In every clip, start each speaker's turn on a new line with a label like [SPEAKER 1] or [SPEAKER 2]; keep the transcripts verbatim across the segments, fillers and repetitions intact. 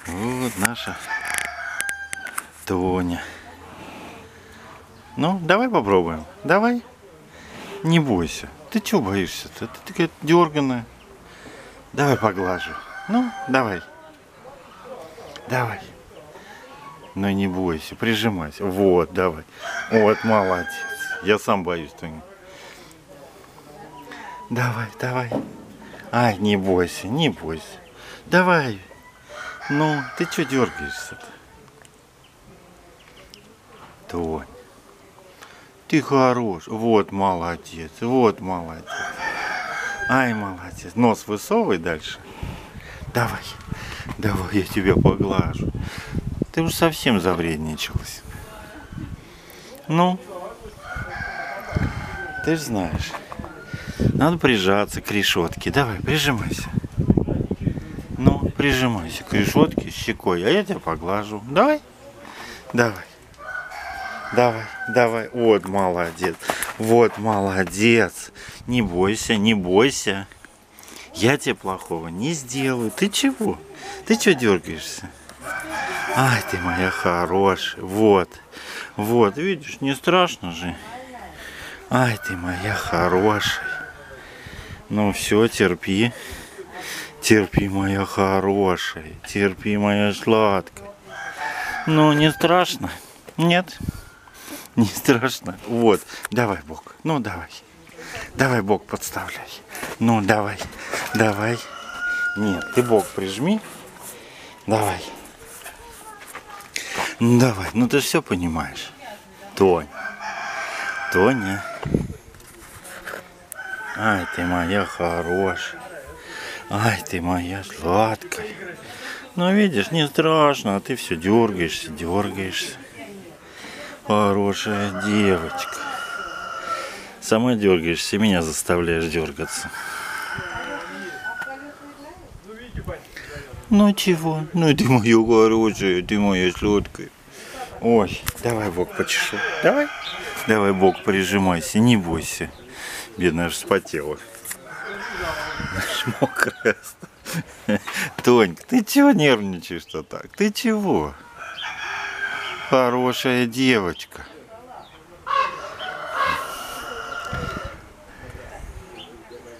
[SPEAKER 1] Вот наша Тоня. Ну, давай попробуем. Давай. Не бойся. Ты чего боишься-то? Ты такая дерганая. Давай поглажу. Ну, давай. Давай. Ну не бойся, прижимайся. Вот, давай. Вот, молодец. Я сам боюсь, Тоня. Давай, давай. Ай, не бойся, не бойся. Давай. Ну, ты что дергаешься-то? Тонь. Ты хорош. Вот молодец. Вот молодец. Ай, молодец. Нос высовывай дальше. Давай. Давай, я тебя поглажу. Ты уж совсем завредничалась. Ну, ты же знаешь. Надо прижаться к решетке. Давай, прижимайся. Ну, прижимайся к решетке щекой, а я тебя поглажу. Давай. Давай. Давай, давай. Вот молодец. Вот молодец. Не бойся, не бойся. Я тебе плохого не сделаю. Ты чего? Ты чего дергаешься? Ай, ты моя хорошая. Вот. Вот, видишь, не страшно же. Ай, ты моя хорошая. Ну все, терпи. Терпи, моя хорошая. Терпи, моя сладкая. Ну, не страшно? Нет? Не страшно? Вот. Давай бок. Ну, давай. Давай бок подставляй. Ну, давай. Давай. Нет, ты бок прижми. Давай. Ну, давай. Ну, ты же все понимаешь. Тонь. Тоня. Ай, ты моя хорошая. Ай, ты моя сладкая. Ну, видишь, не страшно, а ты все дергаешься, дергаешься. Хорошая девочка. Сама дергаешься, меня заставляешь дергаться. Ну чего? Ну ты моя хорошая, ты моя сладкая. Ой, давай бок почешу. Давай. Давай бок прижимайся, не бойся. Бедная аж вспотела. Аж мокрая. Тонька, ты чего нервничаешь-то так? Ты чего? Хорошая девочка.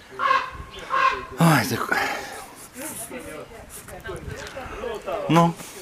[SPEAKER 1] Ой, такой. Ну.